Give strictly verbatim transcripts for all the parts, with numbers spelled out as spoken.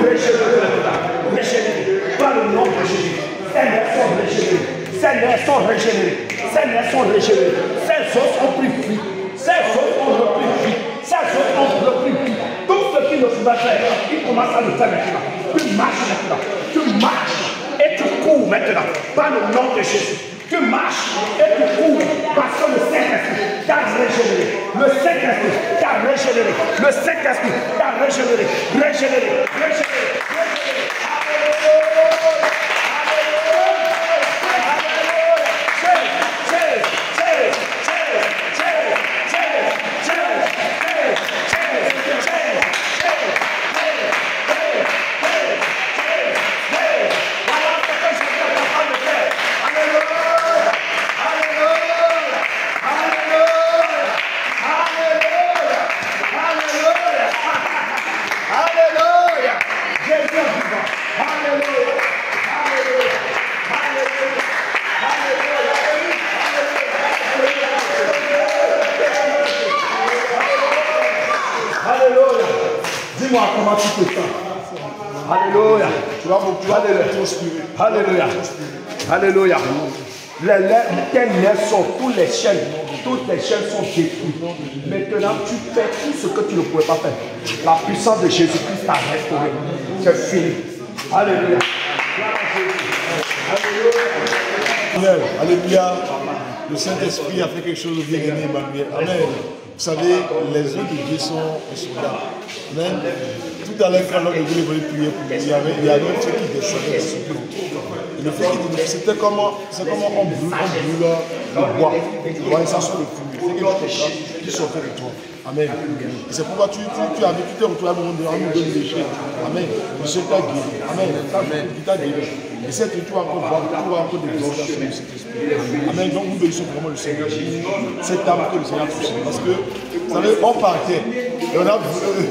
régénérés maintenant. Régénérés. Par le nom de Jésus. Seigneur, sont régénérés. Seigneur, sont régénérés. Seigneur, sont régénérés. Ces choses ont pris vie. Ces choses ont repris vie. Ces choses ont repris vie. Tout ce qui ne pouvait faire, il commence à le faire maintenant. Tu marches maintenant. Tu marches et tu cours maintenant. Par le nom de Jésus. Tu marches et tu cours parce que le Saint-Esprit t'a régénéré. Le Saint-Esprit t'a régénéré. Le Saint-Esprit t'a régénéré. Régénéré. Régénéré. Dis-moi comment tu te sens. Alléluia. Tu vas beaucoup. Alléluia. Alléluia. Les liens sont, tous les chaînes, toutes les chaînes sont détruites. Maintenant, tu fais tout ce que tu ne pouvais pas faire. La puissance de Jésus-Christ t'a restauré. C'est fini. Alléluia. Alléluia. Alléluia. Le Saint-Esprit a fait quelque chose de bien aimé, Emmanuel. Amen. Vous savez, les œuvres de Dieu sont soldats. Amen. Tout à l'heure, quand l'homme de Dieu voulait prier pour lui, il y avait, il y avait un truc qui descendait dessus. Et le fait qu'il c'était comme on brûle, on brûle le bois. Vous voyez ça sur le feu. Il fait quelque chose qui sortait de toi. Amen. Et c'est pourquoi tu, tu, tu avais tout retrouvé à un moment donné de léger. Amen. Le Seigneur t'a guéri. Amen. Il t'a guéri. Et cette tu vas encore voir, tu vas encore des visages sur le Saint-Esprit. Amen. Donc nous bénissons vraiment le Seigneur. Cette âme que le Seigneur a touché. Parce que, vous savez, on partait. Et on a,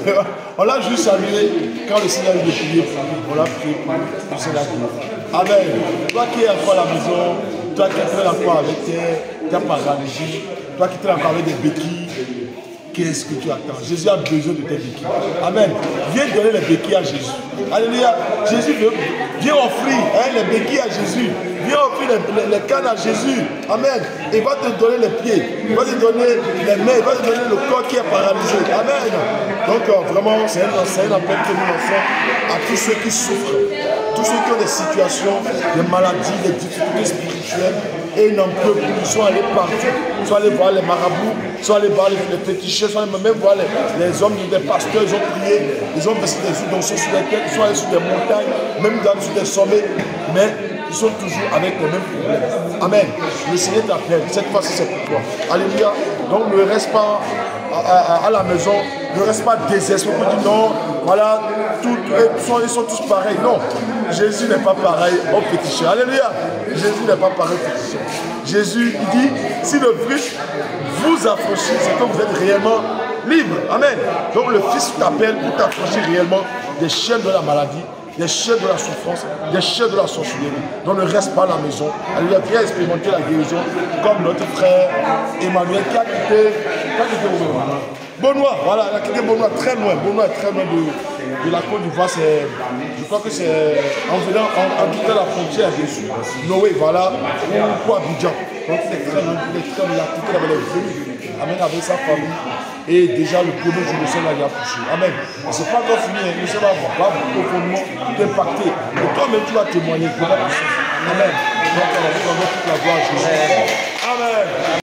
on l'a juste salué quand le Seigneur a eu de prier. On l'a prié pour le Seigneur. Amen. Toi qui es encore à la maison, toi qui es encore avec ta paralysie, toi qui es encore avec des béquilles, qu'est-ce que tu attends? Jésus a besoin de tes béquilles. Amen. Viens donner les béquilles à Jésus. Alléluia. Jésus veut, viens offrir hein, les béquilles à Jésus. Viens offrir les, les, les cannes à Jésus. Amen. Il va te donner les pieds. Il va te donner les mains. Il va te donner le corps qui est paralysé. Amen. Donc euh, vraiment, c'est un, un appel que nous lançons à tous ceux qui souffrent. Tous ceux qui ont des situations, des maladies, des difficultés spirituelles. Et ils n'en peuvent plus. Ils sont allés partout. Ils sont allés voir les marabouts. Ils sont allés voir les, les féticheurs. Ils sont allés même voir les, les hommes, des pasteurs. Ils ont prié. Ils ont versé des yeux sur les têtes. Ils sont allés sur des montagnes. Même dans sur des sommets. Mais ils sont toujours avec les mêmes problèmes. Amen. Le Seigneur t'appelle. Cette fois-ci, c'est pour toi. Alléluia. Donc ne reste pas à, à, à la maison. Ne reste pas désespéré. On dit non. Voilà. Tout, ils, sont, ils sont tous pareils. Non. Jésus n'est pas pareil au féticheur. Alléluia. Jésus n'est pas pareil au féticheur. Jésus, il dit, si le Christ vous affranchit, c'est que vous êtes réellement libre. Amen. Donc le Fils t'appelle pour t'affranchir réellement des chaînes de la maladie, des chaînes de la souffrance, des chaînes de la sorcellerie. Donc ne reste pas à la maison. Alléluia. Viens expérimenter la guérison comme notre frère Emmanuel qui a quitté, qui a quitté Benoît, voilà, il a quitté Benoît très loin. Benoît est très loin de, de la Côte d'Ivoire. Je crois que c'est en venant, en, en quittant la frontière de Noé, voilà, pour Abidjan. Donc c'est très loin, il est très loin, il a quitté, il est venu, Amen, avec sa famille. Et déjà le premier jour, le Seigneur l'a touché. Amen. Ce n'est pas encore fini, le Seigneur va profondément t'impacter. Et toi-même, tu vas témoigner. Amen. Donc on va toute la gloire à Jésus. Amen.